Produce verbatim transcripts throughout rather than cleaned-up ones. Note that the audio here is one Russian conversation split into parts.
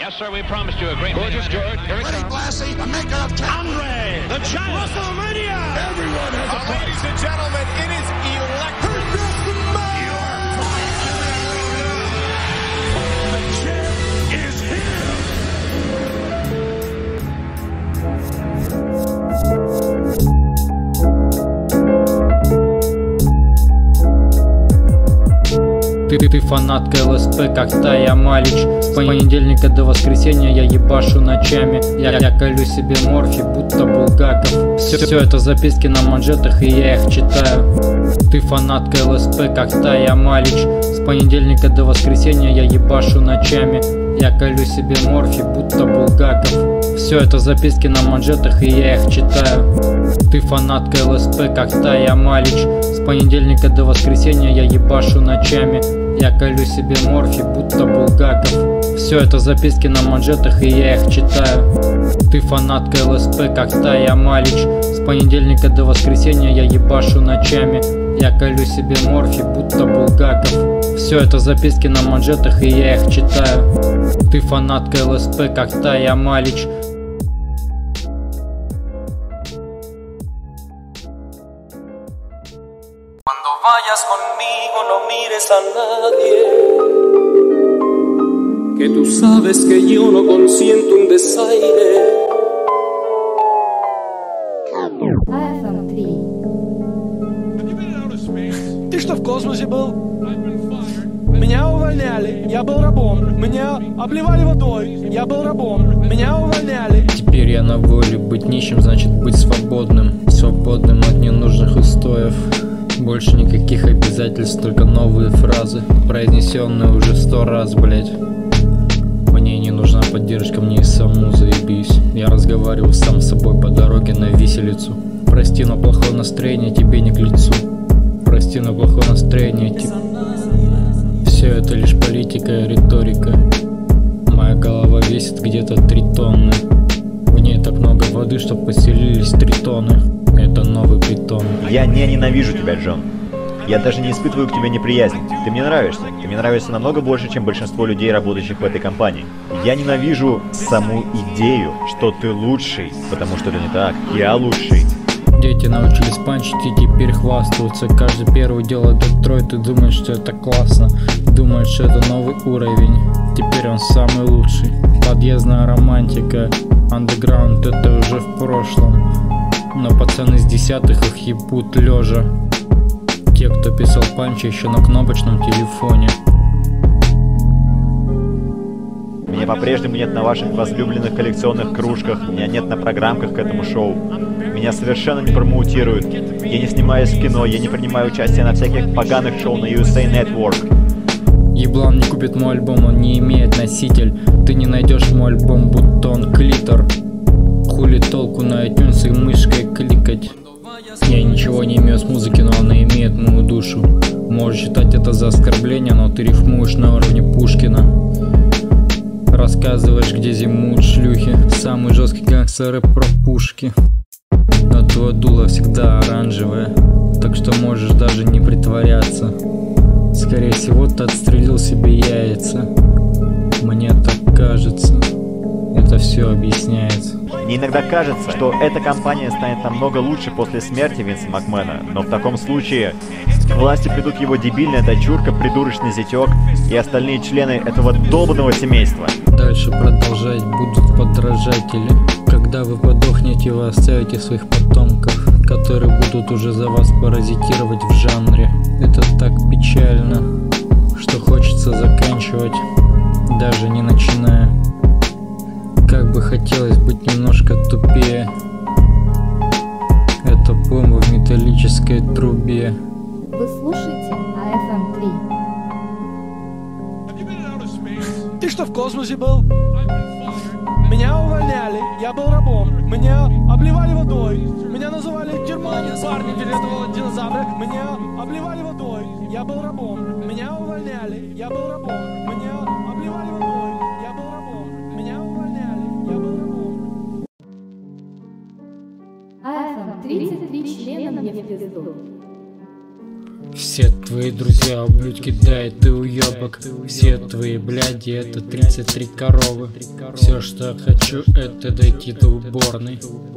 Yes, sir, we promised you a great Gorgeous George. Freddie Blassie, the maker of Andre, the giant. WrestleMania. Everyone has a uh, ladies and gentlemen, it is electric. The champ is here. Ты, ты фанатка ЛСП, как Тая Малич. С понедельника до воскресенья я ебашу ночами. Я, я колю себе морфи, будто Булгаков. Все, все это записки на манжетах, и я их читаю. Ты фанатка ЛСП, как Тая Малич. С понедельника до воскресенья я ебашу ночами. Я колю себе морфи, будто Булгаков. Все это записки на манжетах, и я их читаю. Ты фанатка ЛСП, как Тая Малич. С понедельника до воскресенья я ебашу ночами. Я колю себе морфи, будто Булгаков. Все это записки на манжетах, и я их читаю. Ты фанатка ЛСП, как Тая Малич. С понедельника до воскресенья я ебашу ночами. Я колю себе морфи, будто Булгаков. Все это записки на манжетах, и я их читаю. Ты фанатка ЛСП, как Тая Малич. Cuando vayas conmigo no mires a nadie, que tú sabes que yo no consiento un desaire. Ты что, в космосе был? Меня увольняли, я был рабом. Меня обливали водой, я был рабом. Меня увольняли. Теперь я на воле. Быть нищим значит быть свободным. Свободным от ненужных устоев. Больше никаких обязательств, только новые фразы, произнесенные уже сто раз, блять. Мне не нужна поддержка, мне и саму заебись. Я разговариваю сам с собой по дороге на виселицу. Прости, но плохое настроение тебе не к лицу. Прости, но плохое настроение тебе. Все это лишь политика и риторика. Моя голова весит где-то три тонны. В ней так много воды, что поселились тритоны. Это новый притон. Я не ненавижу тебя, Джон. Я даже не испытываю к тебе неприязнь. Ты мне нравишься. Ты мне нравишься намного больше, чем большинство людей, работающих в этой компании. Я ненавижу саму идею, что ты лучший, потому что это не так. Я лучший. Дети научились панчить и теперь хвастаются. Каждый первый делает Детройт и думает, что это классно. Думает, что это новый уровень. Теперь он самый лучший. Подъездная романтика. Андеграунд — это уже в прошлом. Но пацаны с десятых их ебут лежа. Те, кто писал панчи еще на кнопочном телефоне. Меня по-прежнему нет на ваших возлюбленных коллекционных кружках. Меня нет на программках к этому шоу. Меня совершенно не промоутируют. Я не снимаюсь в кино, я не принимаю участие на всяких поганых шоу на ю эс эй Network. Еблан не купит мой альбом, он не имеет носитель. Ты не найдешь мой альбом, будто он клитор. Хули толку на iTunes и мышкой кликать? Я ничего не имею с музыки, но она имеет мою душу. Можешь считать это за оскорбление, но ты рифмуешь на уровне Пушкина. Рассказываешь, где зимуют шлюхи. Самый жесткий гангстер рэп про пушки. Но твое дуло всегда оранжевое, так что можешь даже не притворяться. Скорее всего, ты отстрелил себе яйца. Мне так кажется. Это все объясняет. Мне иногда кажется, что эта компания станет намного лучше после смерти Винса Макмена, но в таком случае к власти придут его дебильная дочурка, придурочный зятек и остальные члены этого долбанного семейства. Дальше продолжать будут подражатели. Когда вы подохнете, вы оставите своих потомков, которые будут уже за вас паразитировать в жанре. Это так печально, что хочется заканчивать, даже не начиная. Как бы хотелось быть немножко тупее. Это бомба в металлической трубе. Вы слушаете а эф эм три. Ты что, в космосе был? Меня увольняли, я был рабом. Меня обливали водой. Меня называли Германия, парни фиолетового динозавра. Меня обливали водой, я был рабом. Меня увольняли, я был рабом. Меня обливали водой, я был рабом. Меня увольняли, я был рабом. а эф эм тридцать три члена мне в пизду. Все твои друзья ублюдки, да и ты уебок. Все твои бляди это тридцать три коровы. Все, что я хочу, это дойти до уборной.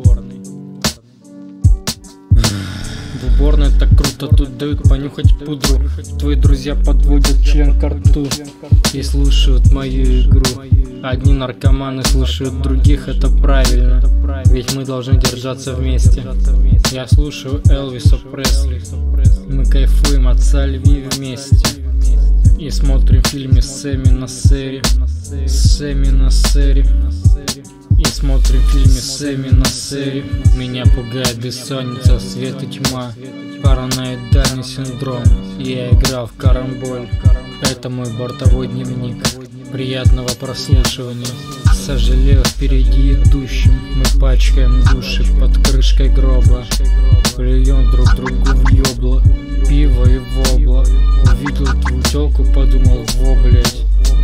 В уборной так круто, тут дают понюхать пудру. Твои друзья подводят член к рту и слушают мою игру. Одни наркоманы слушают других, это правильно, ведь мы должны держаться вместе. Я слушаю Элвиса Пресли, мы кайфуем от Сальви вместе и смотрим фильмы Сэмми на Сэри, Сэмми на Сэри. И смотрим фильмы Сэмми на Сэри. Меня пугает бессонница, свет и тьма, параноидальный синдром. Я играл в карамболь, это мой бортовой дневник. Приятного прослушивания. Сожалею впереди идущим. Мы пачкаем души под крышкой гроба, плюем друг другу в ёбло, пиво и вобла. Увидел твою тёлку, подумал: во, блять.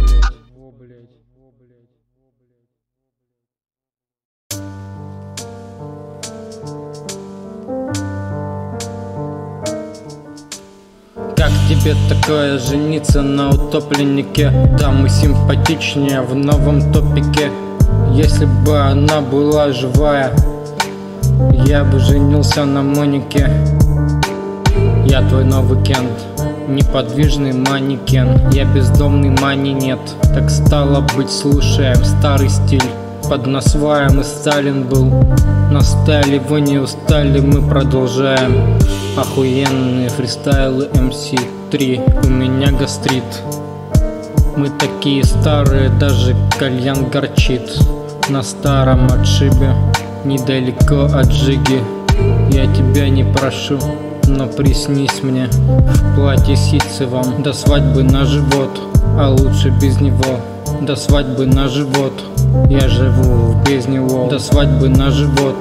Как тебе такое жениться на утопленнике? Да, мы симпатичнее в новом топике. Если бы она была живая, я бы женился на Монике. Я твой новый Кент, неподвижный манекен. Я бездомный, мани нет. Так стало быть, слушаем старый стиль. Под насваем и Сталин был. Настали, вы не устали, мы продолжаем. Охуенные фристайлы эм си три. У меня гастрит. Мы такие старые, даже кальян горчит. На старом отшибе, недалеко от Жиги. Я тебя не прошу, но приснись мне в платье ситцевом. До свадьбы на живот, а лучше без него. До свадьбы на живот, я живу в без него. До свадьбы на живот.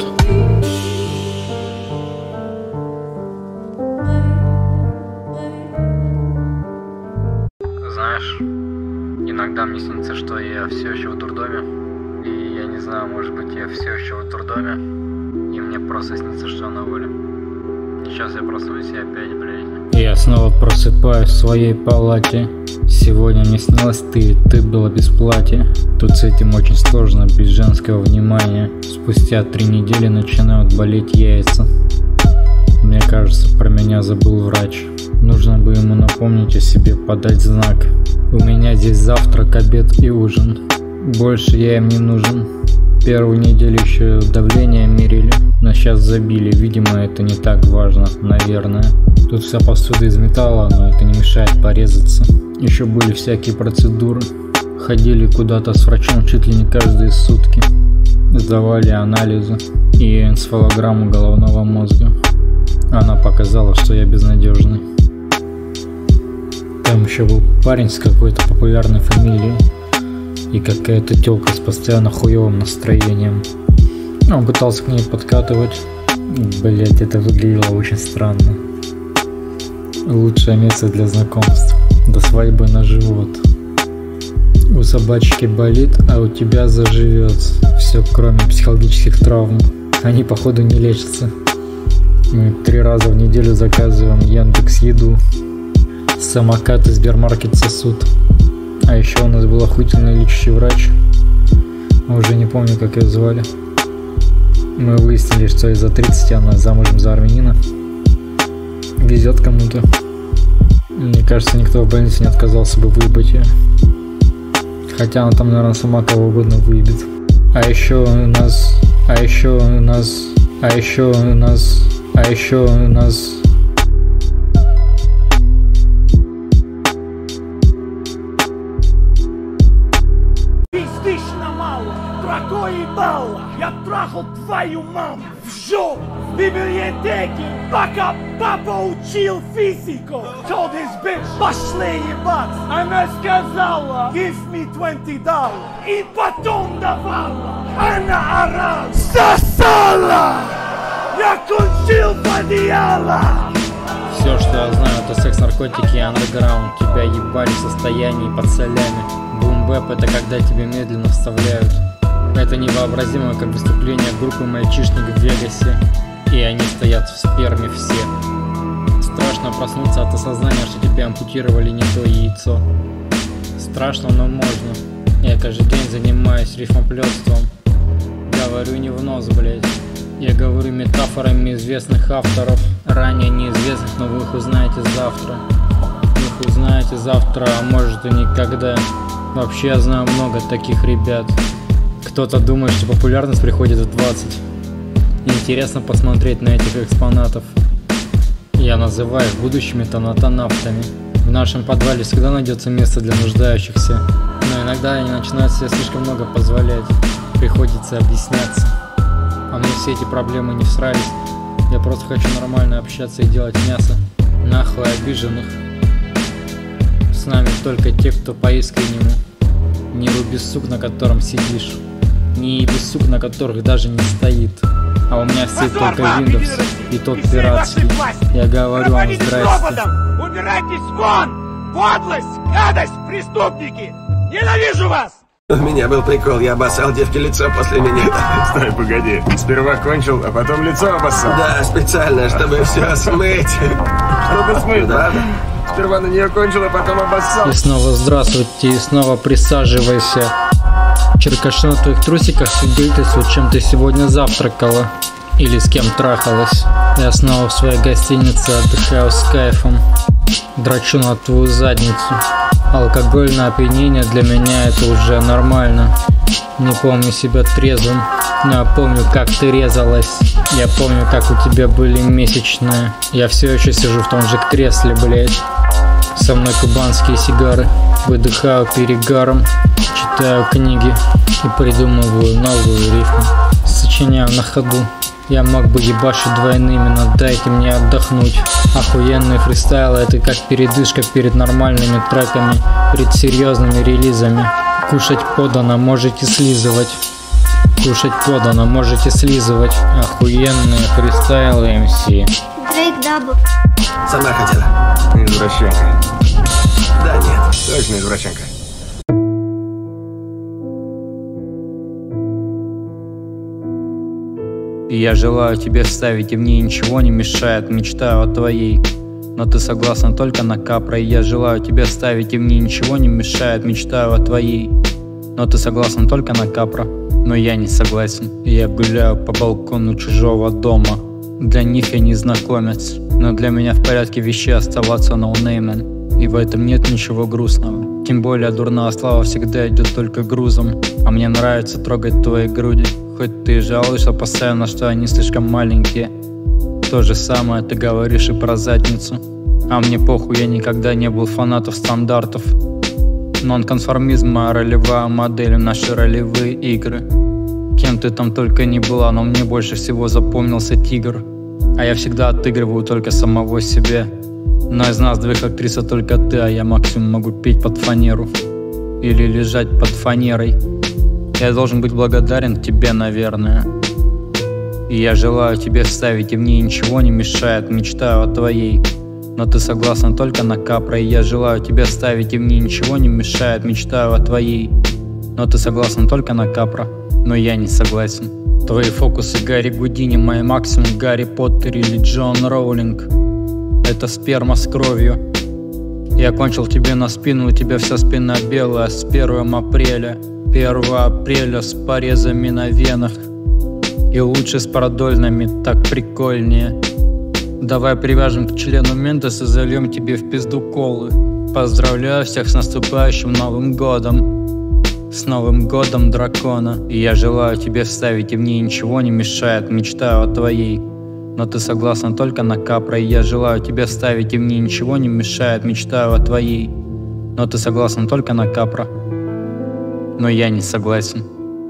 Знаешь, иногда мне снится, что я все еще в дурдоме. И я не знаю, может быть, я все еще в дурдоме, и мне просто снится, что я на воле. Сейчас я проснусь и опять, блядь. Я снова просыпаюсь в своей палате. Сегодня мне снилась ты, ты была без платья. Тут с этим очень сложно, без женского внимания. Спустя три недели начинают болеть яйца. Мне кажется, про меня забыл врач. Нужно бы ему напомнить о себе, подать знак. У меня здесь завтрак, обед и ужин. Больше я им не нужен. Первую неделю еще давление мерили, но сейчас забили. Видимо, это не так важно, наверное. Тут вся посуда из металла, но это не мешает порезаться. Еще были всякие процедуры. Ходили куда-то с врачом чуть ли не каждые сутки. Сдавали анализы и энцефалограмму головного мозга. Она показала, что я безнадежный. Там еще был парень с какой-то популярной фамилией и какая-то тёлка с постоянно хуёвым настроением. Он пытался к ней подкатывать. Блять, это выглядело очень странно. Лучшее место для знакомств. До свадьбы на живот. У собачки болит, а у тебя заживет. Все, кроме психологических травм. Они, походу, не лечатся. Мы три раза в неделю заказываем Яндекс.Еду. Самокаты Сбермаркет сосут. А еще у нас был охуительный лечащий врач. Уже не помню, как ее звали. Мы выяснили, что из-за тридцати она замужем за армянина. Везет кому-то. Мне кажется, никто в больнице не отказался бы выебать ее. Хотя она там, наверное, сама кого угодно выебет. А еще у нас... А еще у нас... А еще у нас... А еще у нас... Пиздишь на мало, трако ебало. Я трахал твою маму в жопу. В библиотеке, пока папа учил физику. Told his bitch, пошли ебать. Она сказала, give me twenty dollars. И потом давала. Она орала, сосала. Я кончил в одеяло. Все, что я знаю, это секс, наркотики и андерграунд. Тебя ебали в состоянии под солями. Бум-бэп — это когда тебя медленно вставляют. Это невообразимо, как выступление группы мальчишник в Вегасе. И они стоят в сперме все. Страшно проснуться от осознания, что тебе ампутировали не то яйцо. Страшно, но можно. Я каждый день занимаюсь рифмоплётством. Говорю не в нос, блять. Я говорю метафорами известных авторов, ранее неизвестных, но вы их узнаете завтра. Вы их узнаете завтра, а может и никогда. Вообще я знаю много таких ребят. Кто-то думает, что популярность приходит в двадцать. Интересно посмотреть на этих экспонатов. Я называю их будущими тонатонавтами. В нашем подвале всегда найдется место для нуждающихся. Но иногда они начинают себе слишком много позволять. Приходится объясняться. А мне все эти проблемы не всрались. Я просто хочу нормально общаться и делать мясо. Нахуй обиженных. С нами только те, кто по-искреннему. Не руби сук, на котором сидишь. Не еби сук, на которых даже не стоит. А у меня все только Windows, и тот пиратский. Я говорю вам здрасте. Убирайтесь вон! Подлость, гадость, преступники! Ненавижу вас! У меня был прикол, я обоссал девке лицо после минета. Стой, погоди. Сперва кончил, а потом лицо обоссал. Да, специально, чтобы все смыть. Чтобы смыть? Да, да. Сперва на нее кончил, а потом обоссал. И снова здравствуйте, и снова присаживайся. Черкашу на твоих трусиках свидетельствует, чем ты сегодня завтракала. Или с кем трахалась. Я снова в своей гостинице отдыхаю с кайфом. Драчу на твою задницу. Алкогольное опьянение для меня это уже нормально. Не помню себя трезвым, но я помню, как ты резалась. Я помню, как у тебя были месячные. Я все еще сижу в том же кресле, блять. Со мной кубанские сигары. Выдыхаю перегаром. Читаю книги и придумываю новую рифму. Сочиняю на ходу. Я мог бы ебашить двойными, но дайте мне отдохнуть. Охуенные фристайлы — это как передышка перед нормальными треками, перед серьезными релизами. Кушать подано, можете слизывать. Кушать подано, можете слизывать. Охуенные фристайлы эм си. Дрейк дабл. Сама хотела. Извращенка. Да нет. Точно извращенка. И я желаю тебе вставить, и мне ничего не мешает, мечтаю о твоей. Но ты согласна только на капра. И я желаю тебе вставить, и мне ничего не мешает, мечтаю о твоей. Но ты согласна только на капра. Но я не согласен. И я гуляю по балкону чужого дома. Для них я незнакомец, но для меня в порядке вещей оставаться ноунеймен. И в этом нет ничего грустного. Тем более дурная слава всегда идет только грузом. А мне нравится трогать твои груди. Хоть ты жалуешься постоянно, что они слишком маленькие. То же самое ты говоришь и про задницу. А мне похуй, я никогда не был фанатом стандартов. Нонконформизм, а ролевая модель, наши ролевые игры. Кем ты там только не была, но мне больше всего запомнился тигр. А я всегда отыгрываю только самого себе. Но из нас двоих актриса только ты, а я максимум могу петь под фанеру. Или лежать под фанерой. Я должен быть благодарен тебе, наверное. И я желаю тебе вставить, и мне ничего не мешает, мечтаю о твоей. Но ты согласна только на капра. И я желаю тебе вставить, и мне ничего не мешает, мечтаю о твоей. Но ты согласна только на капра. Но я не согласен. Твои фокусы Гарри Гудини, мой максимум Гарри Поттер или Джон Роулинг. Это сперма с кровью. Я кончил тебе на спину, у тебя вся спина белая. С первого апреля, первого апреля с порезами на венах. И лучше с продольными, так прикольнее. Давай привяжем к члену Мендес и зальем тебе в пизду колы. Поздравляю всех с наступающим Новым годом. С Новым годом дракона. И я желаю тебе вставить, и мне ничего не мешает, мечтаю о твоей. Но ты согласна только на капра. И я желаю тебе вставить, и мне ничего не мешает, мечтаю о твоей. Но ты согласна только на капра. Но я не согласен.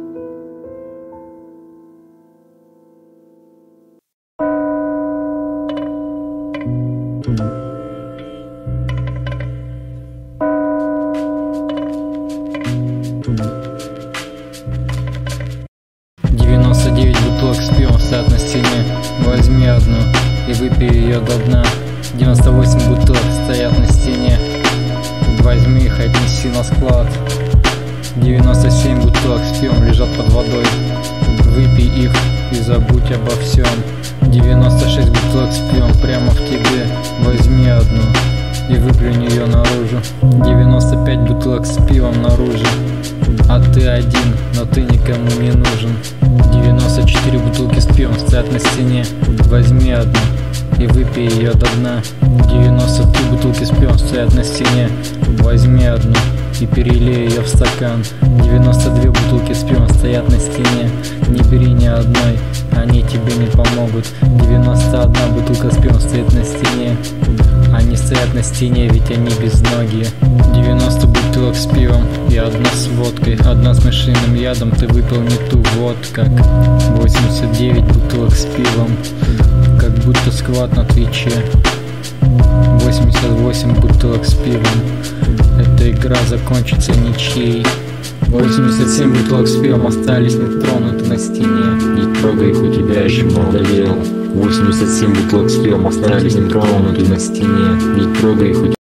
девяносто девять бутылок с пивом стоят на стене. Возьми одну и выпей ее до дна. девяносто восемь бутылок стоят на стене. Возьми их и отнеси на склад. девяносто семь бутылок с пивом лежат под водой. Выпей их и забудь обо всем. девяносто шесть бутылок с пивом прямо в тебе. Возьми одну и выплюнь ее наружу. девяносто пять бутылок с пивом наружу, а ты один, но ты никому не нужен. девяносто четыре бутылки с пивом стоят на стене. Возьми одну и выпей ее до дна. девяносто три бутылки с пивом стоят на стене. Возьми одну и перелей ее в стакан. девяносто две бутылки с пивом стоят на стене. Не бери ни одной, они тебе не помогут. девяносто одна бутылка с пивом стоит на стене. Они стоят на стене, ведь они безногие. девяносто бутылок с пивом и одна с водкой. Одна с мышиным ядом, ты выпил не ту вот как. восемьдесят девять бутылок с пивом, как будто сквад на Твиче. восемьдесят восемь бутылок с пивом, эта игра закончится ничьей. восемьдесят семь бутылок с пивом остались нетронуты на стене. Не трогай их, у тебя еще много дел. восемьдесят семь бутылок с пивом остались нетронуты на стене. Не трогай их, у тебя...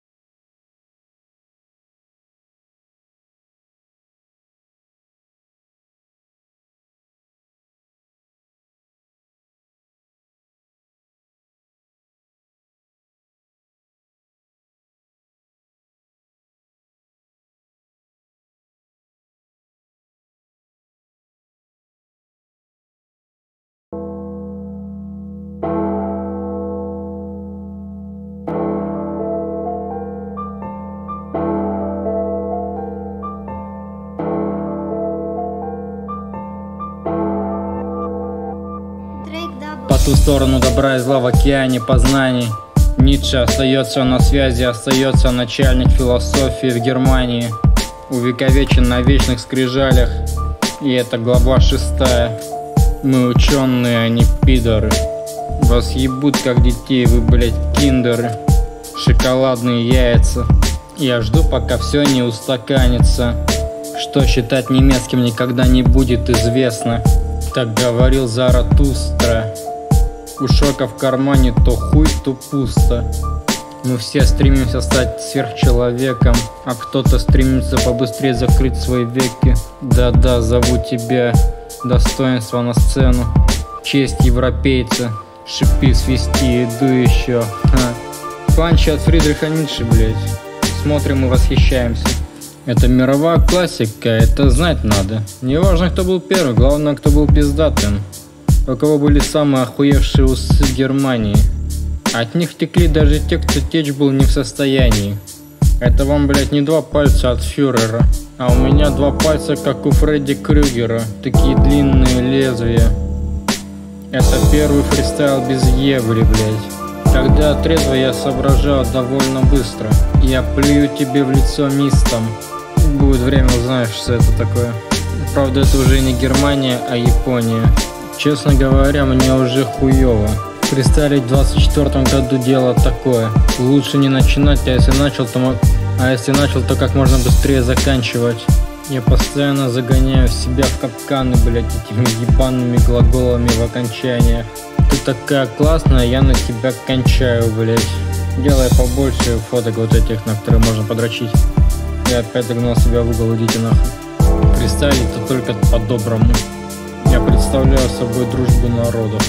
По ту сторону добра и зла в океане познаний Ницше остается на связи, остается начальник философии в Германии, увековечен на вечных скрижалях. И это глава шестая. Мы ученые, а не пидоры. Вас ебут как детей, вы, блять, киндеры. Шоколадные яйца. Я жду, пока все не устаканится. Что считать немецким никогда не будет известно. Так говорил Заратустра. У шока в кармане то хуй, то пусто. Мы все стремимся стать сверхчеловеком, а кто-то стремится побыстрее закрыть свои веки. Да-да, зову тебя, достоинство на сцену, честь европейца, шипи, свисти, иду еще. Ха. Панчи от Фридриха Ницше, блять. Смотрим и восхищаемся. Это мировая классика, это знать надо. Не важно, кто был первый, главное, кто был пиздатым. У кого были самые охуевшие усы Германии. От них текли даже те, кто течь был не в состоянии. Это вам, блять, не два пальца от фюрера, а у меня два пальца, как у Фредди Крюгера. Такие длинные лезвия. Это первый фристайл без ебли, блять. Когда трезво я соображаю довольно быстро. Я плюю тебе в лицо мистом. Будет время, узнаешь, что это такое. Правда, это уже не Германия, а Япония. Честно говоря, мне уже хуёво. Фристайлить в двадцать четвёртом году дело такое. Лучше не начинать, а если начал, то а если начал, то как можно быстрее заканчивать. Я постоянно загоняю себя в капканы, блять, этими ебаными глаголами в окончаниях. Ты такая классная, я на тебя кончаю, блять. Делай побольше фоток вот этих, на которые можно подрочить. Я опять загнал себя в угол, идите нахуй. Фристайлить-то только по-доброму. Я представляю собой дружбу народов.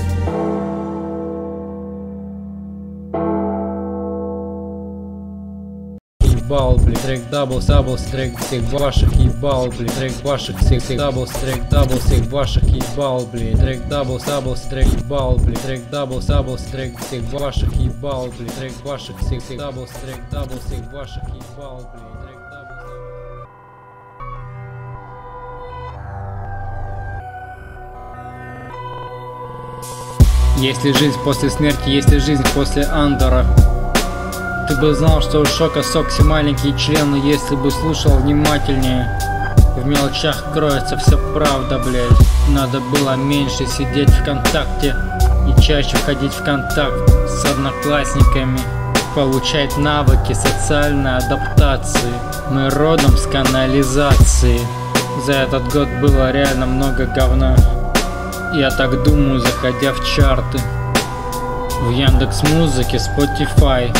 Ебал, блин, трек даблс, даблс, трек всех ваших ебал, блин, трек ваших всех всех даблс, трек даблс, всех ваших ебал, блин, трек даблс, даблс, трек ебал, блин, трек даблс, даблс, трек всех ваших ебал, блин, трек ваших всех всех даблс, трек даблс, всех ваших ебал, блин, трек даблс. Есть ли жизнь после смерти, есть ли жизнь после Андора? Ты бы знал, что у Шока Сокси маленькие члены, если бы слушал внимательнее. В мелочах кроется вся правда, блядь. Надо было меньше сидеть ВКонтакте и чаще входить в контакт с одноклассниками. Получать навыки социальной адаптации. Мы родом с канализации. За этот год было реально много говна. Я так думаю, заходя в чарты. В Яндекс.Музыке, Spotify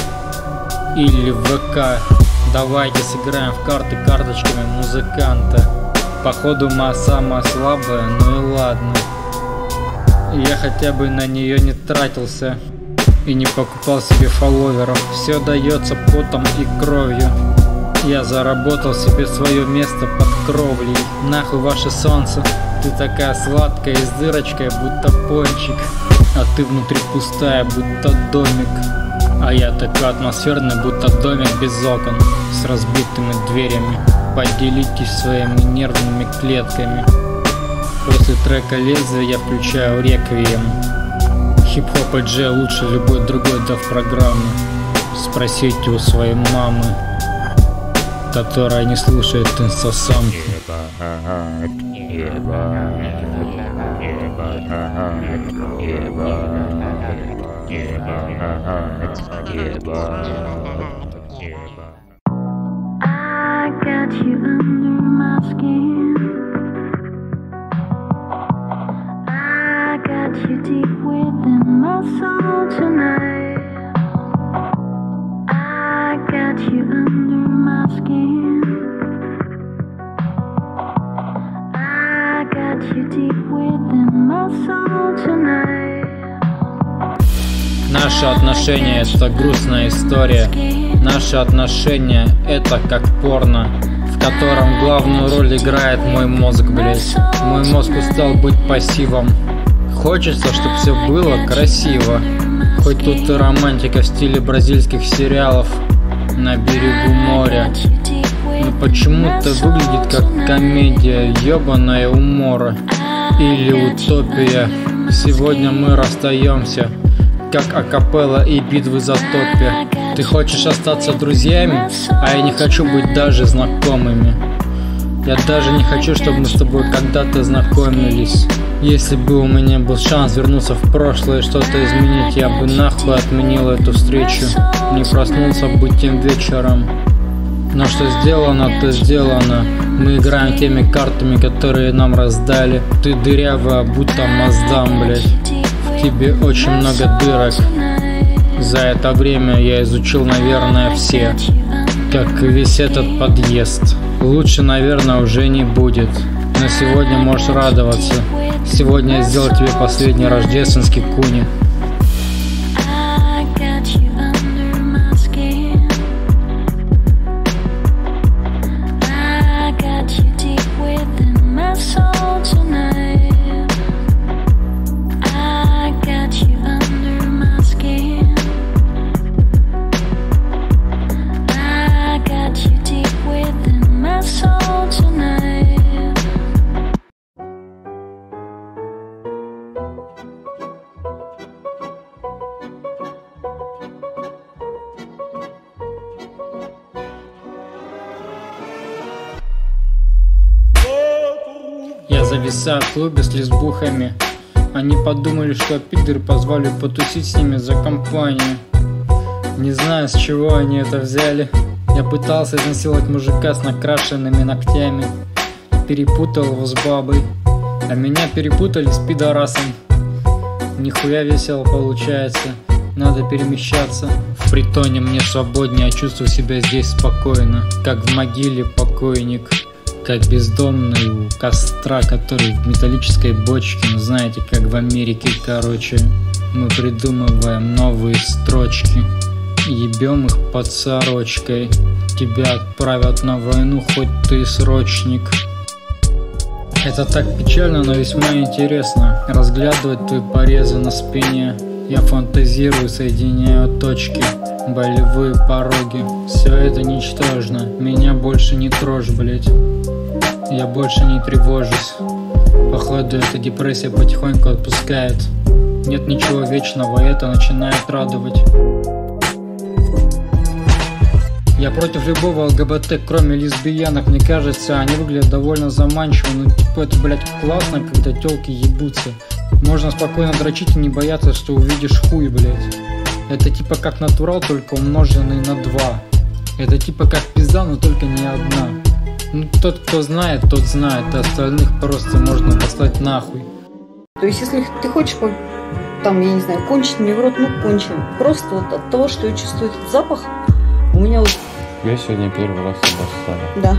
или в ВК. Давайте сыграем в карты карточками музыканта. Походу моя самая слабая, ну и ладно. Я хотя бы на нее не тратился и не покупал себе фолловеров. Все дается потом и кровью. Я заработал себе свое место под кровлей. Нахуй ваше солнце. Ты такая сладкая и с дырочкой, будто пончик. А ты внутри пустая, будто домик. А я такой атмосферный, будто домик без окон, с разбитыми дверями. Поделитесь своими нервными клетками. После трека «Лезвие» я включаю реквием. Хип-хоп и джей лучше любой другой дав-программы. Спросите у своей мамы, которая не слушает инстасамки. I got you under my skin. I got you deep within my soul tonight. I got you under my skin. I got you deep within my soul tonight. Наши отношения — это грустная история. Наши отношения — это как порно, в котором главную роль играет мой мозг, блять. Мой мозг устал быть пассивом. Хочется, чтобы все было красиво. Хоть тут и романтика в стиле бразильских сериалов на берегу моря. Но почему-то выглядит как комедия, ёбаная умора или утопия. Сегодня мы расстаемся, как акапелла и битвы за топи. Ты хочешь остаться друзьями, а я не хочу быть даже знакомыми. Я даже не хочу, чтобы мы с тобой когда-то знакомились. Если бы у меня был шанс вернуться в прошлое и что-то изменить, я бы нахуй отменил эту встречу. Не проснулся бы тем вечером. Но что сделано, то сделано. Мы играем теми картами, которые нам раздали. Ты дырявая, будто Маздам, блять. В тебе очень много дырок. За это время я изучил, наверное, все, как и весь этот подъезд. Лучше, наверное, уже не будет. Но сегодня можешь радоваться. Сегодня я сделал тебе последний рождественский куни. Я зависаю в клубе с лесбухами. Они подумали, что пидоры позвали потусить с ними за компанию. Не знаю, с чего они это взяли. Я пытался изнасиловать мужика с накрашенными ногтями. Перепутал его с бабой, а меня перепутали с пидорасом. Нихуя весело получается. Надо перемещаться. В притоне мне свободнее, я чувствую себя здесь спокойно, как в могиле покойник. Как бездомный у костра, который в металлической бочке. Ну, знаете, как в Америке, короче. Мы придумываем новые строчки, ебем их под сорочкой. Тебя отправят на войну, хоть ты срочник. Это так печально, но весьма интересно разглядывать твои порезы на спине. Я фантазирую, соединяю точки, болевые пороги. Все это ничтожно, меня больше не трожь, блять. Я больше не тревожусь. Походу эта депрессия потихоньку отпускает. Нет ничего вечного, и это начинает радовать. Я против любого ЛГБТ, кроме лесбиянок. Мне кажется, они выглядят довольно заманчиво. Ну типа это, блять, классно, когда тёлки ебутся. Можно спокойно дрочить и не бояться, что увидишь хуй, блять. Это типа как натурал, только умноженный на два. Это типа как пизда, но только не одна. Ну тот, кто знает, тот знает, а остальных просто можно послать нахуй. То есть если ты хочешь, там, я не знаю, кончить мне в рот, ну кончим. Просто вот от того, что я чувствую этот запах, у меня вот... Я сегодня первый раз обоссала. Да,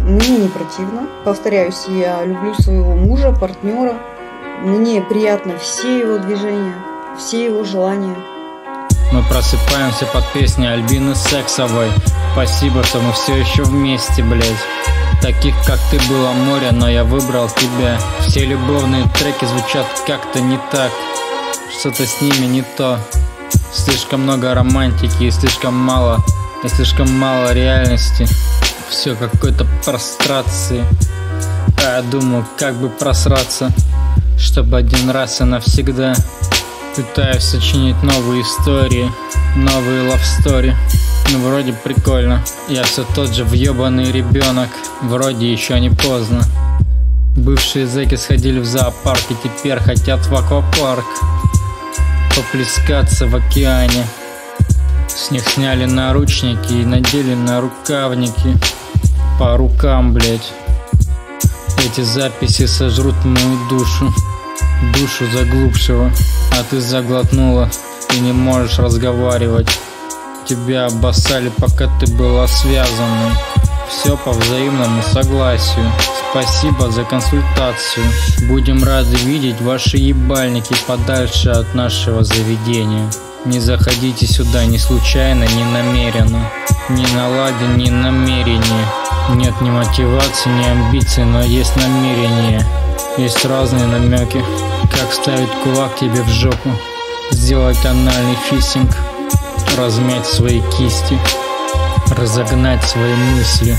Мне не противно. Повторяюсь, я люблю своего мужа, партнера. Мне приятно все его движения, все его желания. Мы просыпаемся под песню Альбины Сексовой. Спасибо, что мы все еще вместе, блять. Таких, как ты, было море, но я выбрал тебя. Все любовные треки звучат как-то не так. Что-то с ними не то. Слишком много романтики и слишком мало, и слишком мало реальности. Все какой-то прострации. А я думаю, как бы просраться, чтобы один раз и навсегда. Пытаюсь сочинить новые истории, новые лавстори. Ну, вроде прикольно. Я все тот же въебанный ребенок. Вроде еще не поздно. Бывшие зэки сходили в зоопарк и теперь хотят в аквапарк поплескаться в океане. С них сняли наручники и надели на рукавники. По рукам, блять. Эти записи сожрут мою душу. Душу заглубшего. А ты заглотнула. Ты не можешь разговаривать. Тебя обоссали, пока ты была связанной. Все по взаимному согласию. Спасибо за консультацию. Будем рады видеть ваши ебальники подальше от нашего заведения. Не заходите сюда ни случайно, ни намеренно. Ни на ладе, ни намерения. Нет ни мотивации, ни амбиций, но есть намерение. Есть разные намеки. Как вставить кулак тебе в жопу. Сделать анальный фистинг. Размять свои кисти. Разогнать свои мысли.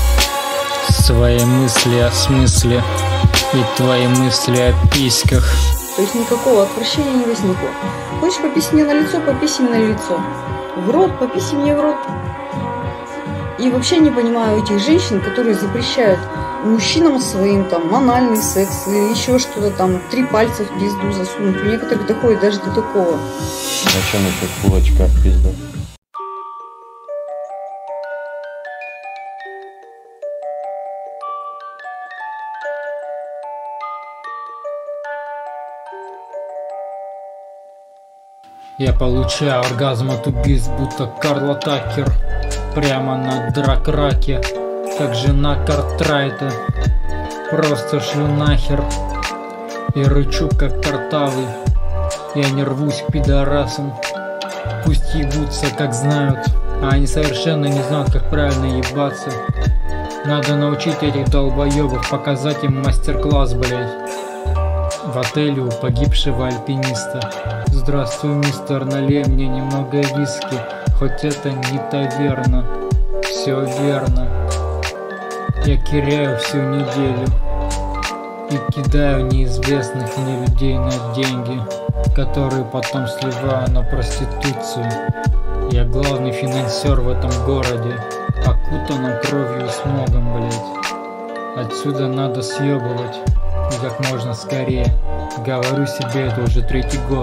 Свои мысли о смысле. И твои мысли о письках. То есть никакого отвращения не возникло. Хочешь попись мне на лицо, попись мне на лицо. В рот, попись мне в рот. И вообще не понимаю этих женщин, которые запрещают мужчинам своим там анальный секс или еще что-то там, три пальца в пизду засунуть. У некоторых доходит даже до такого. Зачем еще кулачка в пизду? Я получаю оргазм от убийств, будто Карла Такер. Прямо на драк-раке, как жена Картрайта. Просто шлю нахер и рычу, как картавый. Я не рвусь к пидорасам. Пусть ебутся, как знают, а они совершенно не знают, как правильно ебаться. Надо научить этих долбоебов, показать им мастер-класс, блять. В отеле у погибшего альпиниста. Здравствуй, мистер, налей мне немного виски. Хоть это не таверна. Все верно. Я киряю всю неделю и кидаю неизвестных мне людей на деньги, которые потом сливаю на проституцию. Я главный финансер в этом городе, окутанном кровью и смогом, блять. Отсюда надо съебывать. И как можно скорее. Говорю себе это уже третий год.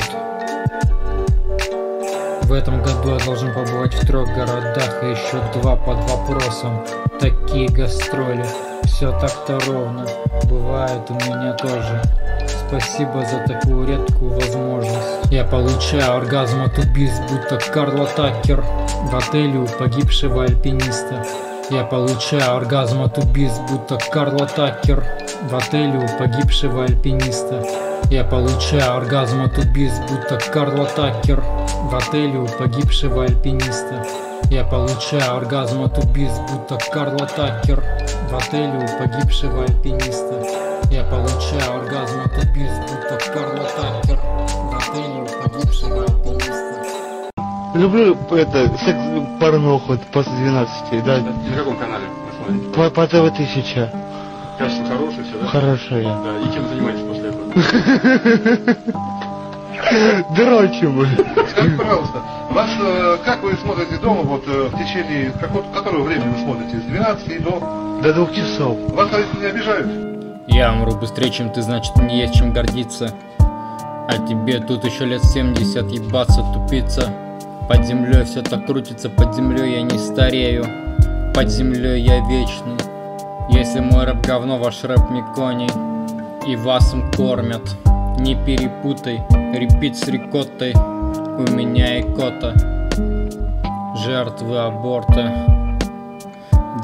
В этом году я должен побывать в трех городах и еще два под вопросом. Такие гастроли. Все так-то ровно. Бывает у меня тоже. Спасибо за такую редкую возможность. Я получаю оргазм от убийств, будто Карла Такер. В отеле у погибшего альпиниста. Я получаю оргазм от убийств, будто Карла Такер. В отеле у погибшего альпиниста. Я получаю оргазм от убийств, будто Карла Такер. В отеле у погибшего альпиниста. Я получаю оргазм от убийств, будто Карла Такер. В отеле у погибшего альпиниста. Я получаю оргазм от убийств, будто Карла Такер. В отеле у погибшего альпиниста. Люблю это, секс, порноху после двенадцати, да. На каком канале вы смотрите? По, по ТВ тысяча. Качество хорошее все, да? Хорошее. Да, и чем занимаетесь после этого? Дрочим. Скажите, пожалуйста, вас, э, как вы смотрите дома, вот э, в течение, как, вот, которого времени вы смотрите, с двенадцати до... До двух часов. Вас родители не обижают? Я умру быстрее, чем ты, значит, мне есть чем гордиться. А тебе тут еще лет семьдесят ебаться, тупица. Под землей все так крутится, под землей я не старею. Под землей я вечный. Если мой рэп говно, ваш рэп меконий. И вас им кормят. Не перепутай, репит с рикоттой. У меня икота. Жертвы аборта.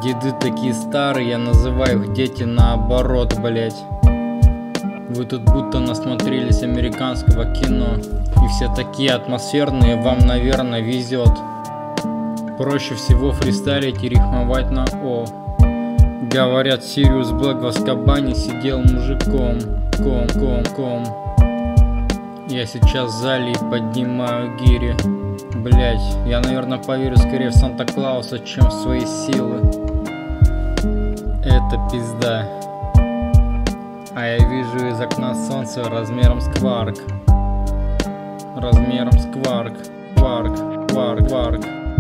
Деды такие старые, я называю их дети наоборот, блять. Вы тут будто насмотрелись американского кино. И все такие атмосферные, вам, наверное, везет. Проще всего фристайлить и рифмовать на О. Говорят, Сириус Блэк в Азкабане сидел мужиком. Ком, ком, ком. Я сейчас в зале и поднимаю гири. Блять, я, наверное, поверю скорее в Санта-Клауса, чем в свои силы. Это пизда. А я вижу из окна солнце размером с кварк. Размером с кварк. Кварк, кварк, кварк.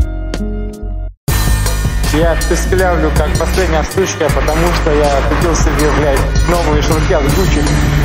Я песклявлю как последняя штучка, потому что я купил себе, блядь, новые шнурки от Гуччи.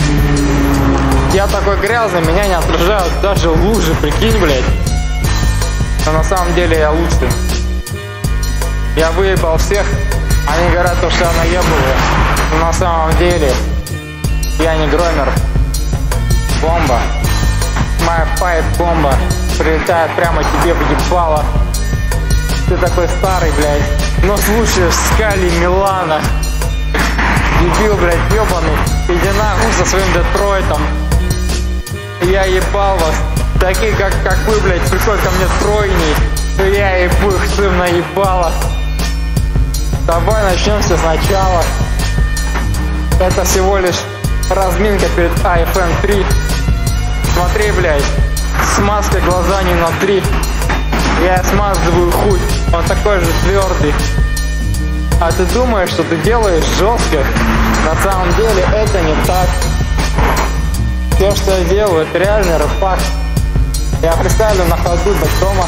Я такой грязный, меня не отражают даже лужи, прикинь, блядь. Но на самом деле я лучший. Я выебал всех, они говорят, что я наебываю. Но на самом деле я не громер. Бомба. Моя пайп-бомба прилетает прямо тебе в ебало. Ты такой старый, блядь, но слушаешь Скали Милана. Дебил, блядь, ебаный. Иди нахуй со своим Детройтом. Я ебал вас. Такие, как, как вы, блядь, приходят ко мне тройней. Я ебу их всем наебало. Давай начнем все сначала. Это всего лишь разминка перед ай эф эм три. Смотри, блядь, смазка глаза не на три. Я смазываю хуй, он такой же твердый. А ты думаешь, что ты делаешь жестко? На самом деле это не так. Все, что я делаю, это реальный рэп-пак. Я фристайлю на ходу до дома.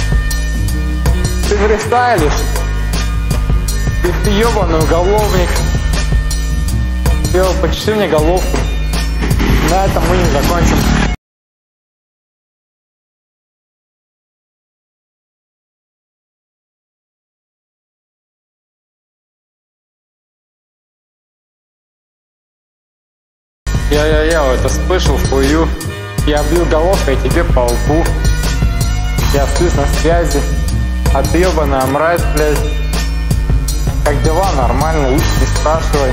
Ты фристайлишь? Ты, ты ебаный уголовник. Йо, почеши мне головку. На этом мы не закончим. Я-я-я, это спышл хую. Я бью головкой тебе по лбу. Я слышу на связи. А ты ебаная мразь, блядь. Как дела? Нормально, лучше не спрашивай.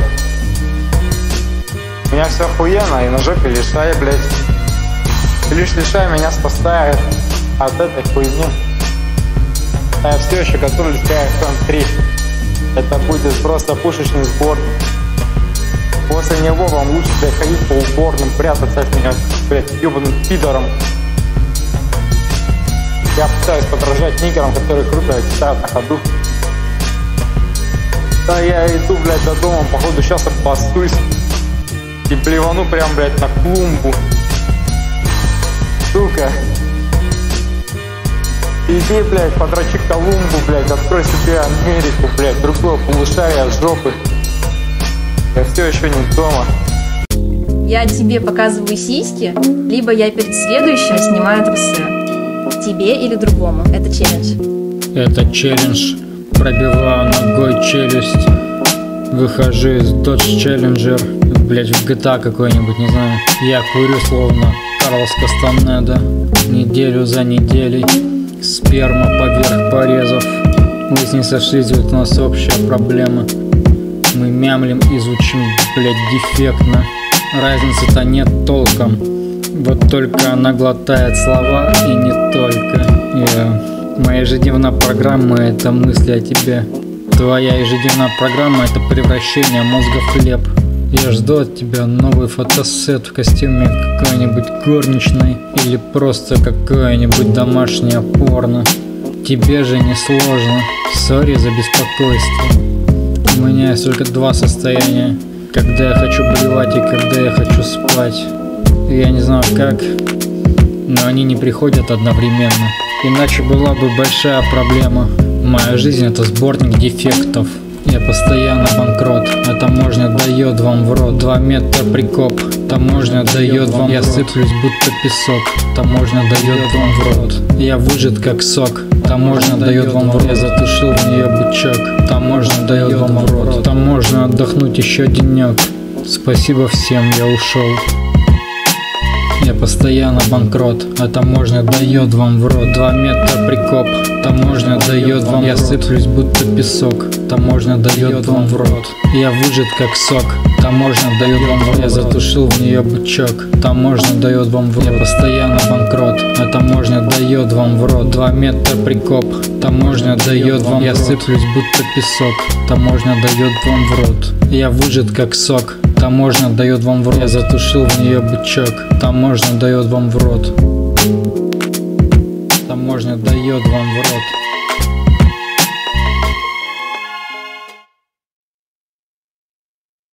У меня все охуенно, и на жопе лишай, блядь. Ты лишь лишай меня спасает от этой хуйни. А я все еще готовлюсь к ай эф эм три. Это будет просто пушечный сборник. После него вам лучше, блядь, ходить по уборным, прятаться от меня, блядь, ебаным пидором. Я пытаюсь подражать нигерам, которые круто читают на ходу. Да я иду, блядь, до дома, походу сейчас обоссусь. И плевану прям, блядь, на клумбу. Сука. Иди, блядь, подрочи Колумбу, блядь, открой себе Америку, блядь, другое полушарие от жопы. Я все еще не дома. Я тебе показываю сиськи, либо я перед следующим снимаю трусы. Тебе или другому. Это челлендж. Это челлендж. Пробиваю ногой челюсть. Выхожу из Dodge Challenger. Блять, в джи ти эй какой-нибудь, не знаю. Я курю словно Карлос Кастанеда. Неделю за неделей. Сперма поверх порезов. Мы с ней сошлись, ведь у нас общая проблема. Мы мямлим и звучим, блять, дефектно. Разницы-то нет толком. Вот только она глотает слова, и не только. Yeah. Моя ежедневная программа — это мысли о тебе. Твоя ежедневная программа — это превращение мозга в хлеб. Я жду от тебя новый фотосет в костюме какой-нибудь горничной или просто какое-нибудь домашнее порно. Тебе же не сложно. Сори за беспокойство. У меня есть только два состояния: когда я хочу блевать и когда я хочу спать. Я не знаю как, но они не приходят одновременно. Иначе была бы большая проблема. Моя жизнь — это сборник дефектов. Я постоянно банкрот. А таможня дает вам в рот. Два метра прикоп. Таможня дает вам. Я сыплюсь будто песок. Таможня дает вам в рот. Я выжат как сок. Таможня дает вам в рот. Я затушил в нее бычок. Таможня дает вам в рот. Там можно отдохнуть еще денек. Спасибо всем, я ушел. Я постоянно банкрот, а таможня дает вам в рот. Два метра прикоп, таможня дает вам. Я сыплюсь будто песок, таможня дает вам в рот. Я выжат как сок, таможня дает вам в рот. Я затушил в нее бычок, таможня дает вам в рот. Я постоянно банкрот, а таможня дает вам в рот. Два метра прикоп, таможня дает вам. Я сыплюсь будто песок, таможня дает вам в рот. Я выжат как сок, таможня дает вам в рот. Я затушил в нее бычок, таможня дает вам в рот. Таможня дает вам в рот.